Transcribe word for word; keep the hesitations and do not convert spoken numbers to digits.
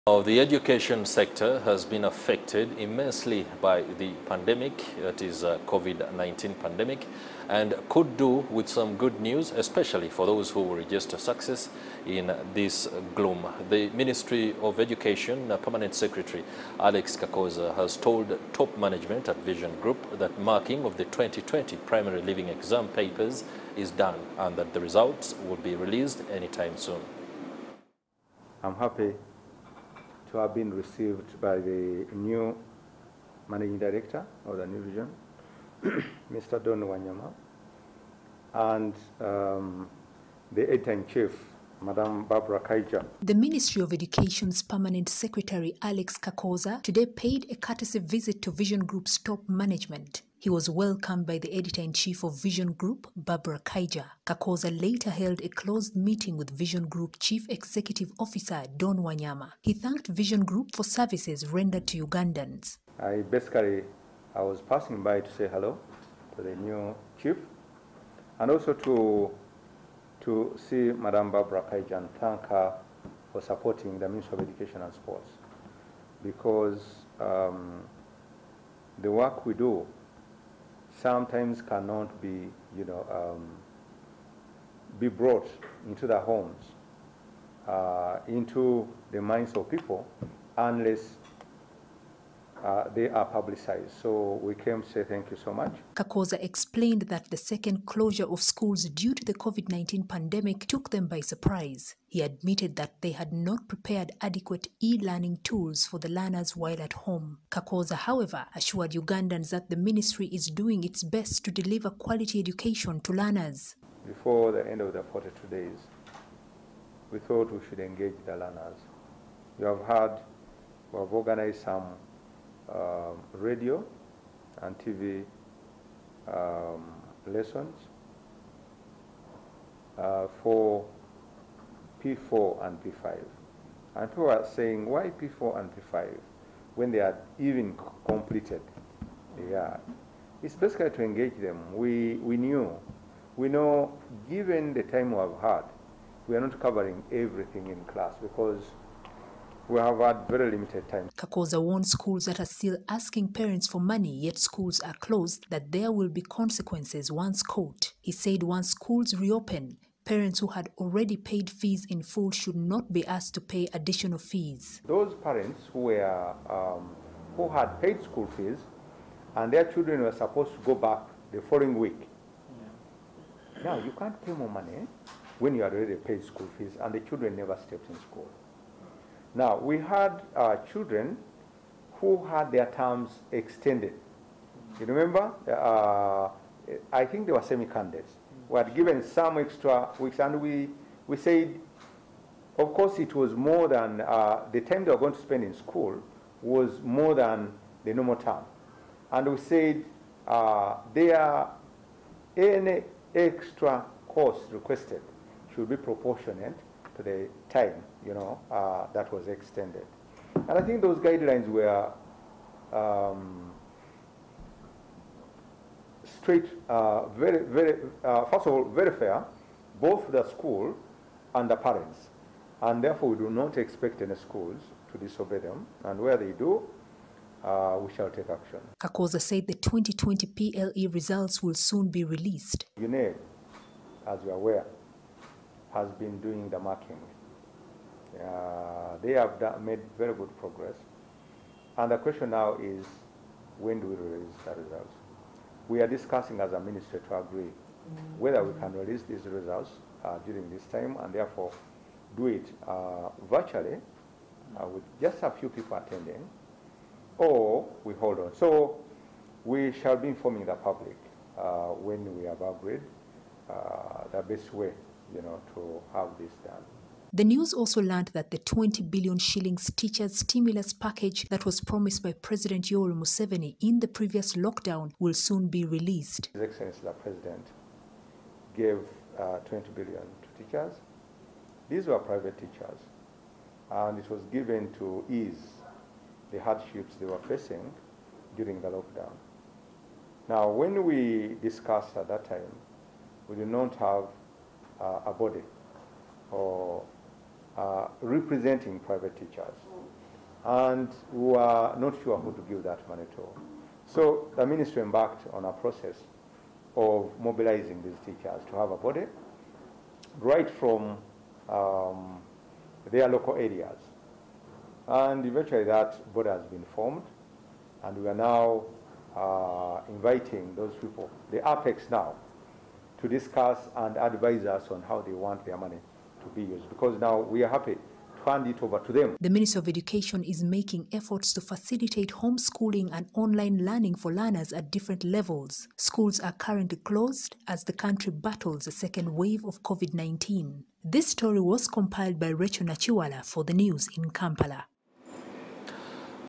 Now, the education sector has been affected immensely by the pandemic, that is uh, COVID nineteen pandemic, and could do with some good news, especially for those who will register success in this gloom. The Ministry of Education uh, Permanent Secretary Alex Kakoza has told top management at Vision Group that marking of the twenty twenty primary leaving exam papers is done and that the results will be released anytime soon. I'm happy to have been received by the new managing director of the new vision, Mister Don Wanyama, and um, the editor-in-chief, Madam Barbara Kaija. The Ministry of Education's Permanent Secretary Alex Kakoza today paid a courtesy visit to Vision Group's top management. He was welcomed by the editor-in-chief of Vision Group, Barbara Kaija. Kakoza later held a closed meeting with Vision Group Chief Executive Officer Don Wanyama. He thanked Vision Group for services rendered to Ugandans. I basically, I was passing by to say hello to the new chief, and also to, to see Madam Barbara Kaija and thank her for supporting the Ministry of Education and Sports, because um, the work we do sometimes cannot be, you know, um, be brought into the homes, uh, into the minds of people, unless uh, they are publicized. So we came to say thank you so much. Kakoza explained that the second closure of schools due to the COVID nineteen pandemic took them by surprise. He admitted that they had not prepared adequate e-learning tools for the learners while at home. Kakoza, however, assured Ugandans that the ministry is doing its best to deliver quality education to learners. Before the end of the forty-two days, we thought we should engage the learners. You have heard, we have organized some um, radio and T V um, lessons uh, for P four and P five. And people are saying, why P four and P five when they are even completed? Yeah. It's basically to engage them. We, we knew, we know, given the time we have had, we are not covering everything in class because we have had very limited time. Kakoza warned schools that are still asking parents for money, yet schools are closed, that there will be consequences once caught. He said once schools reopen, parents who had already paid fees in full should not be asked to pay additional fees. Those parents who were um, who had paid school fees and their children were supposed to go back the following week. Yeah. Now you can't pay more money when you already paid school fees and the children never stepped in school. Now we had uh, children who had their terms extended. You remember? Uh, I think they were semi-candidates. We had given some extra weeks, and we, we said, of course, it was more than, uh, the time they were going to spend in school was more than the normal term. And we said, uh, there, any extra cost requested should be proportionate to the time, you know, uh, that was extended. And I think those guidelines were um, straight, uh, very, very, uh, first of all, very fair, both the school and the parents. And therefore, we do not expect any schools to disobey them. And where they do, uh, we shall take action. Kakoza said the twenty twenty P L E results will soon be released. U N E D, as you are aware, has been doing the marking. Uh, they have done, made very good progress. And the question now is, when do we release the results? We are discussing as a ministry to agree whether we can release these results uh, during this time and therefore do it uh, virtually uh, with just a few people attending, or we hold on. So we shall be informing the public uh, when we have agreed uh, the best way, you know, to have this done. The news also learned that the twenty billion shillings teachers stimulus package that was promised by President Yoweri Museveni in the previous lockdown will soon be released. His Excellency the President gave uh, twenty billion to teachers. These were private teachers, and it was given to ease the hardships they were facing during the lockdown. Now, when we discussed at that time, we did not have uh, a body or uh, representing private teachers. And we are not sure who to give that money to. So the ministry embarked on a process of mobilizing these teachers to have a body right from um, their local areas. And eventually that body has been formed, and we are now uh, inviting those people, the Apex now, to discuss and advise us on how they want their money to be used, because now we are happy to hand it over to them. The Ministry of Education is making efforts to facilitate homeschooling and online learning for learners at different levels. Schools are currently closed as the country battles a second wave of COVID nineteen. This story was compiled by Rachel Nachiwala for the news in Kampala.